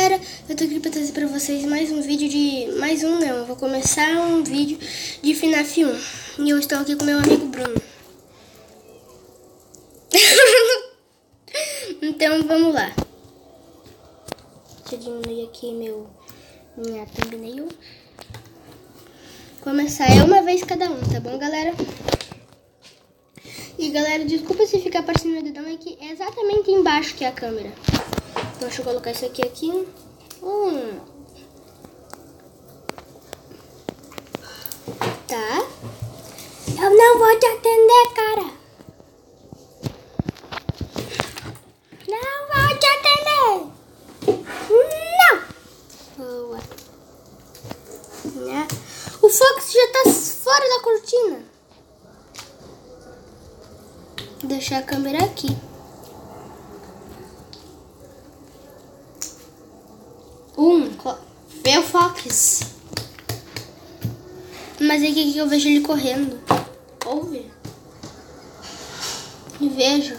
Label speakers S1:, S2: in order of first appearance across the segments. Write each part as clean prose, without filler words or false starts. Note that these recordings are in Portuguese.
S1: galera, eu tô aqui pra trazer pra vocês mais um vídeo de... eu vou começar um vídeo de FNAF 1. E eu estou aqui com meu amigo Bruno. Então vamos lá. Deixa eu diminuir aqui minha thumbnail. Começar uma vez cada um, tá bom, galera? E galera, desculpa se ficar aparecendo meu dedão, é que é exatamente embaixo que é a câmera. Então deixa eu colocar isso aqui. Tá. Eu não vou te atender, cara. Não vou te atender. Não. Boa. O Fox já tá fora da cortina. Vou deixar a câmera aqui.
S2: Vê o Fox.
S1: Mas aí que eu vejo ele correndo.
S2: Ouve.
S1: E vejo.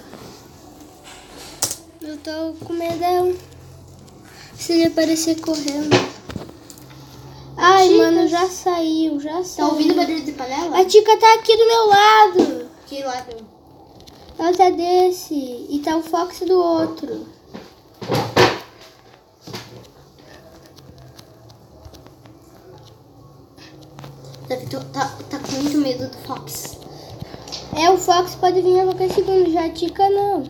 S1: Eu tô com medão. Se ele aparecer correndo. Ai,
S2: Chicas.
S1: mano, já saiu.
S2: Tá ouvindo barulho de panela?
S1: A Tica tá aqui do meu lado.
S2: Que lado?
S1: Ela tá desse. E tá o Fox do outro.
S2: Davi tá com muito medo do Fox.
S1: O Fox pode vir a qualquer segundo. Já a Tica não.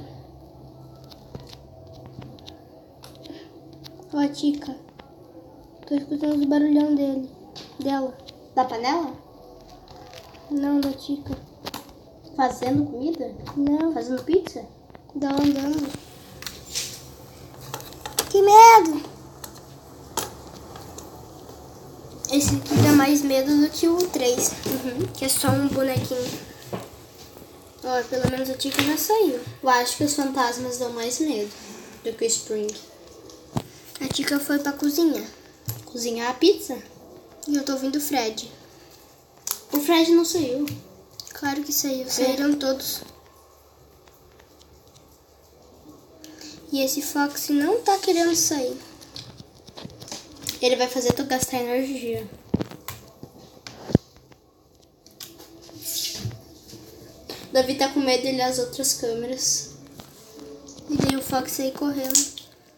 S1: Ó a Tica. Tô escutando os barulhão dela.
S2: Da panela?
S1: Não, da Tica.
S2: Fazendo comida?
S1: Não.
S2: Fazendo pizza?
S1: Dá andando. Que medo! Esse aqui dá mais medo do que o 3. Que é só um bonequinho. Ó, pelo menos a Tica já saiu.
S2: Eu acho que os fantasmas dão mais medo do que o Spring.
S1: A Tica foi pra cozinha.
S2: Cozinhar a pizza?
S1: E eu tô ouvindo o Fred.
S2: O Fred não saiu.
S1: Claro que saiu. Saíram todos. E esse Fox não tá querendo sair.
S2: Ele vai fazer tu gastar energia. Davi tá com medo de olhar as outras câmeras.
S1: E daí o Fox sair correndo.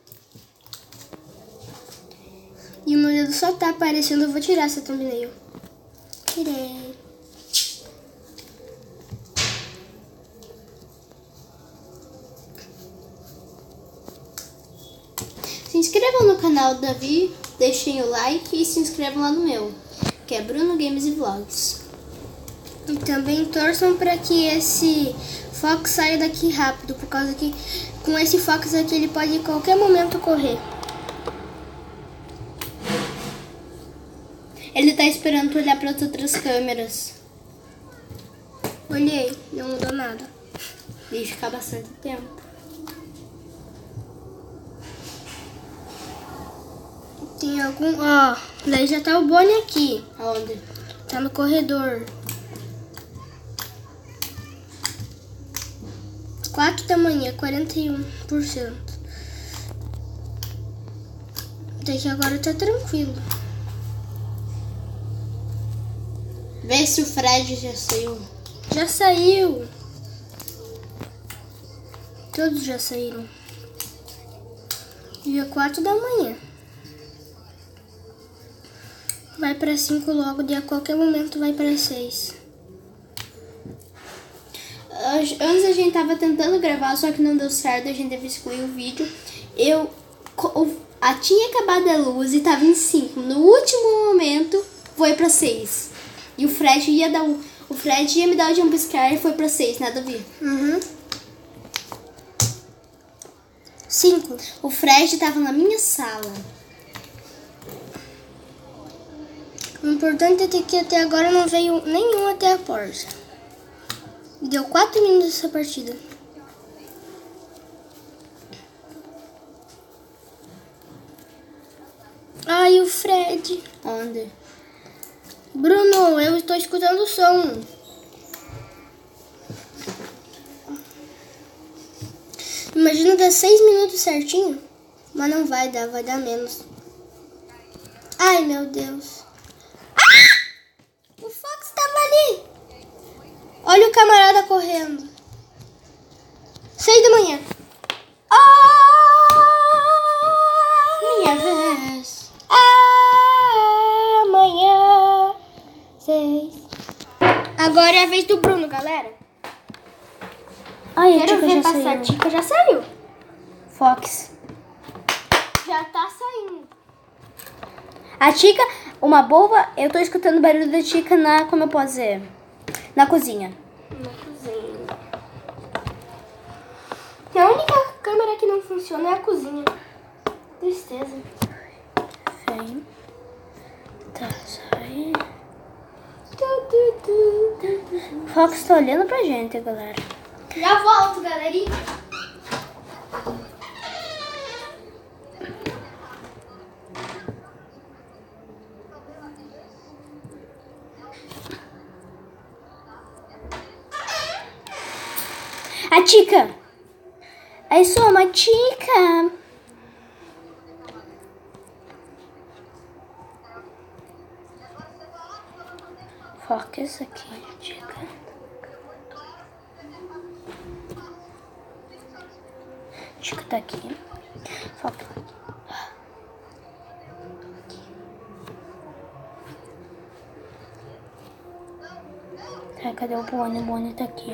S1: E o meu dedo só tá aparecendo. Eu vou tirar essa thumbnail. Tirei.
S2: Se inscrevam no canal do Davi, deixem o like e se inscrevam lá no meu, que é Bruno Games e Vlogs.
S1: E também torçam para que esse Fox saia daqui rápido, por causa que com esse Fox aqui ele pode em qualquer momento correr.
S2: Ele tá esperando tu olhar para as outras câmeras.
S1: Olhei, não mudou nada.
S2: E ficar bastante tempo.
S1: Tem algum... Ó, daí já tá o Bonnie aqui.
S2: Aonde?
S1: Tá no corredor. 4 da manhã, 41%. Até que agora tá tranquilo.
S2: Vê se o Fred já saiu.
S1: Já saiu. Todos já saíram. Dia 4 da manhã. Vai pra 5 logo, de a qualquer momento vai pra 6.
S2: Antes a gente tava tentando gravar, só que não deu certo, a gente teve que excluir o vídeo. Tinha acabado a luz e tava em 5. No último momento, foi pra 6. E o Fred ia me dar o jumpscare e foi pra 6, nada a ver.
S1: 5.
S2: O Fred tava na minha sala.
S1: O importante é que até agora não veio nenhum até a porta. Deu 4 minutos essa partida. Ai, o Fred.
S2: Onde?
S1: Bruno, eu estou escutando o som. Imagina dar 6 minutos certinho. Mas não vai dar menos. Ai, meu Deus. Ah! O Fox estava ali. Olha o camarada correndo. 6 da manhã. Minha vez. Amanhã. 6. Agora é a vez do Bruno, galera.
S2: Ai, a
S1: Quero
S2: Tica
S1: ver
S2: já
S1: passar.
S2: saiu.
S1: A Tica já saiu.
S2: Fox.
S1: Já tá saindo.
S2: A Tica, uma boba, eu tô escutando o barulho da Tica na, como eu posso dizer, na cozinha.
S1: Na cozinha. A única câmera que não funciona é a cozinha. Tristeza.
S2: Vem. Tá, sai. Fox tá olhando pra gente, galera.
S1: Já volto, galerinha.
S2: A Tica! É só uma Tica! Fox aqui, Tica. Tica tá aqui. Fox. Tá, cadê o Bonnie? O Bonnie tá aqui.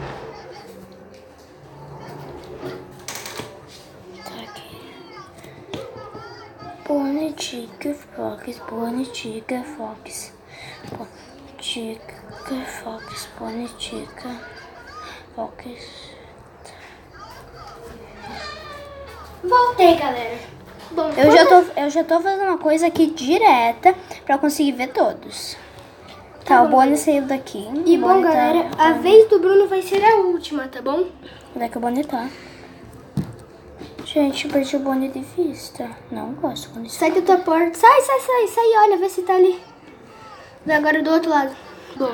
S2: Tá aqui. Bonnie, Tica, Fox. Bonnie, Tica, Fox. Tica, Fox. Bonnie, Tica, Fox.
S1: Voltei, galera. Bom,
S2: Eu já tô fazendo uma coisa aqui direta pra conseguir ver todos. Tá, o Bonnie saiu daqui.
S1: E
S2: O
S1: bom,
S2: Bonnie
S1: galera,
S2: tá...
S1: a vez do Bruno vai ser a última, tá bom?
S2: Onde é que o Bonnie tá? Gente, eu perdi o Bonnie de vista. Não gosto quando isso.
S1: Sai da tua porta. Sai, olha, vê se tá ali. Vê agora do outro lado. Boa.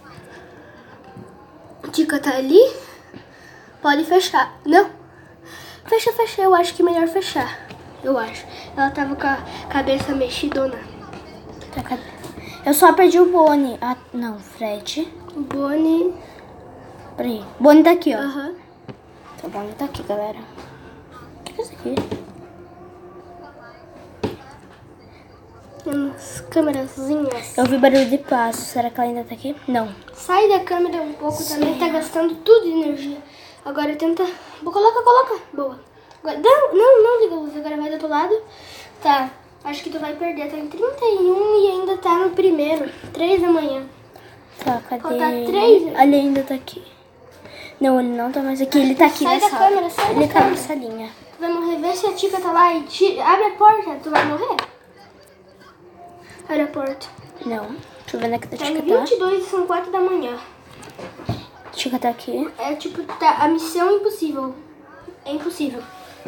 S1: Tica tá ali. Pode fechar. Não. Fecha. Eu acho que é melhor fechar. Eu acho. Ela tava com a cabeça mexidona.
S2: Tá, cadê? Eu só perdi o Bonnie. Ah, não, Fred.
S1: O Bonnie.
S2: Peraí. Bonnie tá aqui, ó.
S1: Aham.
S2: Tá, o Bonnie tá aqui, galera. O que é isso aqui?
S1: Tem umas câmerazinhas.
S2: Eu ouvi barulho de passo. Será que ela ainda tá aqui? Não.
S1: Sai da câmera um pouco também, tá gastando tudo de energia. Agora tenta... Coloca. Boa. Agora... Não liga a luz, agora vai do outro lado. Tá, acho que tu vai perder. Tá em 31 e ainda tá no primeiro. 3 da manhã.
S2: Tá, cadê?
S1: Falta 3.
S2: Ele ainda tá aqui. Não, ele não tá mais aqui. Ele tá aqui
S1: Sai
S2: na
S1: da
S2: sala.
S1: câmera, sai da
S2: Ele tá
S1: câmera.
S2: nessa linha.
S1: Tu vai morrer, vê se a Tica tá lá e abre a porta. Tu vai morrer? Abre a porta.
S2: Não. Deixa eu ver onde é que a
S1: Tá
S2: Tica
S1: em
S2: tá.
S1: 22 e são 4 da manhã.
S2: A Tica tá aqui.
S1: É tipo, tá, a missão impossível. É impossível.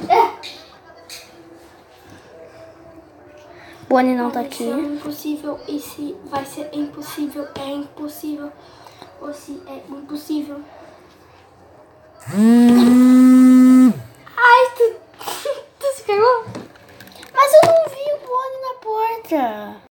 S2: Bonnie não tá aqui.
S1: Missão impossível. E se vai ser impossível? É impossível. Ou se é impossível?